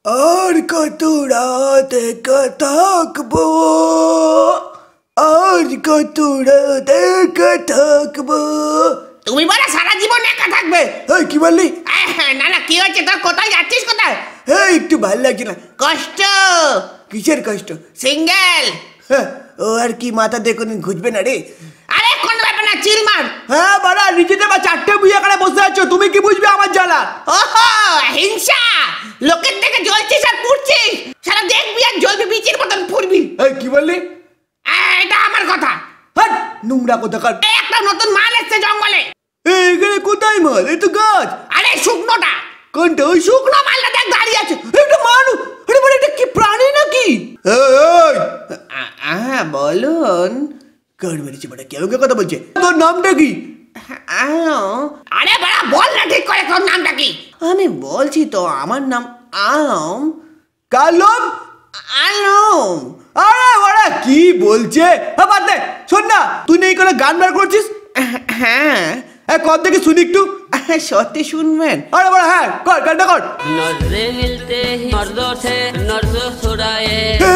আর কত রাত একা থাকবো, আর কত রাত একা থাকবো। তুমি বলে সারা জীবন একা থাকবে? এই কি বললি? না না, কি হচ্ছে তোর? কোথায় যাচ্ছিস? কোথায়? একটু ভাল লাগছে না। কষ্ট? কিসের কষ্ট? সিঙ্গেল। ও আর কি মাথা দেখুন ঘুরবে না রে। আরে কোন ব্যাপার না, চিল মার। হ্যাঁ বাড়া, নিজেতে বা চারটে বুঝে এখানে বসে আছো, তুমি কি বুঝবে আমার জ্বালা? ওহো, হিংসা। লোকের থেকে জ্বলছিস আর পুড়ছিস, সারা দেখবি আর জ্বলবি, বিচির মতন ফুরবি। এই কি বললি? এটা আমার কথা। হাট, নোংরা কোথাকার। একটা নতুন মাল এসছে জঙ্গলে। এখানে কোথায় মাল? এই তো গাছ। আরে শুকনোটা। কোনটা? ওই শুকনো মালটা দেখ দাঁড়িয়ে আছে। এটা মানুষ? আরে বাড়া, এটা কি প্রাণী নাকি? বলুন। কার মেরেছে বাড়া? কেউ কে কথা বলছে? তোর নামটা কি? আরে বাড়া বল না ঠিক করে, তোর নামটা কি? আমি বলছি তো, আমার নাম আলম। কালম? আলম। আরে বাড়া কি বলছে? বাদ দে, শোন না, তুই নেই করে গান বার করছিস? হ্যাঁ, কর দেখে শুনি একটু। সত্যি শুনবেন? আরে বাড়া হ্যাঁ, কর, গানটা কর। नजरे मिलते ही मर्दों से नजर छुड़ाए।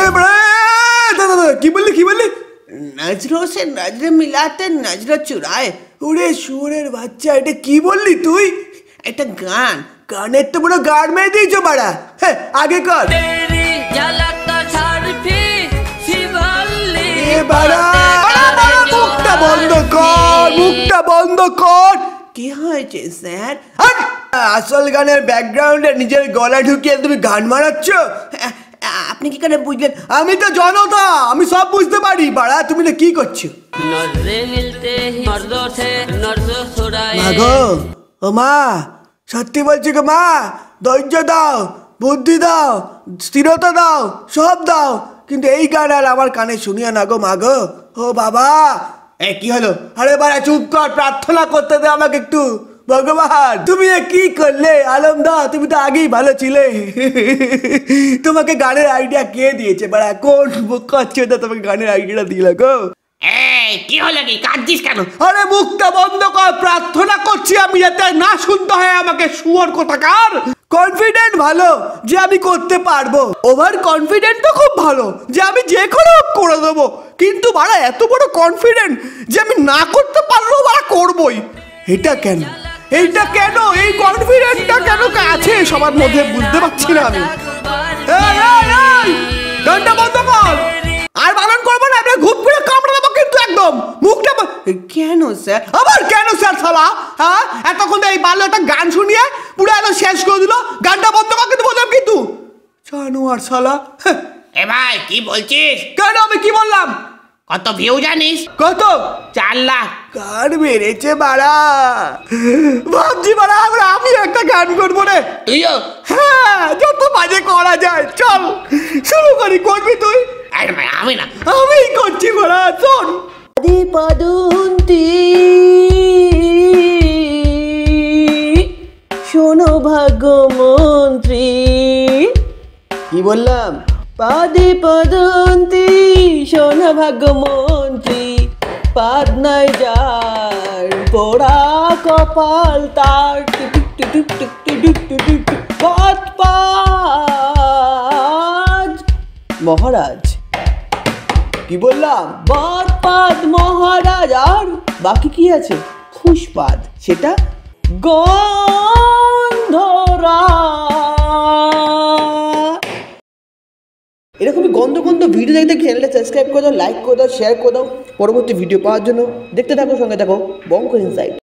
কি বললি, কি বললি? नजरों से नजर मिलाते नजर चुराए। ওরে শুয়োরের বাচ্চা, এটা কি বললি তুই? এটা গান। গানের তো পুরো গান মেরে দিয়েছো বাড়া। হ্যাঁ, আগে কর। तेरी झलक का छाड़ती शिवल्ली। এ বাড়া, মুখটা বন্ধ কর, মুখটা বন্ধ কর। কি হয়েছে স্যার? আসল গানের ব্যাকগ্রাউন্ডে নিজের গলা ঢুকিয়ে তুমি গান মারাচ্ছ। আপনি কি করে বুঝলেন? আমি তো জনতা, আমি সব বুঝতে পারি। বাড়া তুমি না কি করছো? नजरे मिलते ही मर्दों से नजर छुड़ाए। মা গো, ও মা, সত্যি বলছি গো মা, ধৈর্য দাও, বুদ্ধি দাও, স্থিরতা দাও, সব দাও, কিন্তু এই গান আর আমার কানে শুনিও না গো মা গো। ও বাবা, কি হলো? আরে বাড়া চুপ কর, প্রার্থনা করতে দে আমাকে একটু। ভগবান, তুমি কি করলে? আলম দা, তুমি তো আগেই ভালো ছিলে। তোমাকে গানের আইডিয়া কে দিয়েছে বাড়া? কোন বোকা তোমাকে গানের আইডিয়াটা দিল গো? কি হলো? কি কাঁদছিস কেন? আরে মুখটা বন্ধ কর, প্রার্থনা করছি আমি, যাতে না শুনতে হয় আমাকে। শুয়োর কোথাকার। কনফিডেন্ট ভালো যে আমি করতে পারবো, ওভার কনফিডেন্ট তো খুব ভালো যে আমি যে কোনো করে দেবো, কিন্তু বাড়া এত বড় কনফিডেন্ট যে আমি না করতে পারলেও বাড়া করবোই। এটা কেন? এইটা কেন? এই কনফিডেন্টটা কেন আছে সবার মধ্যে? বুঝতে পারছি না আমি। গানটা বন্ধ কর, আর বারণ করবো না, আমরা ঘুপ করে কামড়ে দেবো কিন্তু একদম। মুখটা কেন স্যার? আবার কেন স্যার শালা? হ্যাঁ, এতক্ষণ এই বাল্য একটা গান শুনিয়ে পুরো এত শেষ করে দিল। গানটা বন্ধ কর কিন্তু বললাম, কিন্তু জানোয়ার শালা। এ ভাই কি বলছিস? কেন? আমি কি বললাম? কত ভিউ জানিস? কত? 4 লাখ। গান মেরেছে বাড়া। ভাবছি বাড়া আমি একটা গান করবো রে। তুইও? হ্যাঁ, যত বাজে করা যায়। চল শুরু করি। করবি তুই? আরে ভাই আমি না, আমি করছি বাড়া, শোন। পদুন্তি শোনো ভাগ্যমন্ত্রী। কি বললাম? পাদে পদন্তি শোনো ভাগ্যমন্ত্রী। পাদ নাই যার, পোড়া কপাল তার। পাদ মহারাজ। কি বললাম? বরপাদ মহারাজ। আর বাকি কি আছে? পুষ্পাদ, সেটা গন্ধরা। এরকমই গন্ধ গন্ধ ভিডিও দেখতে চ্যানেলটা সাবস্ক্রাইব করে দাও, লাইক করে দাও, শেয়ার করে দাও। পরবর্তী ভিডিও পাওয়ার জন্য দেখতে থাকো, সঙ্গে থাকো বঙ্গ ইনসাইড।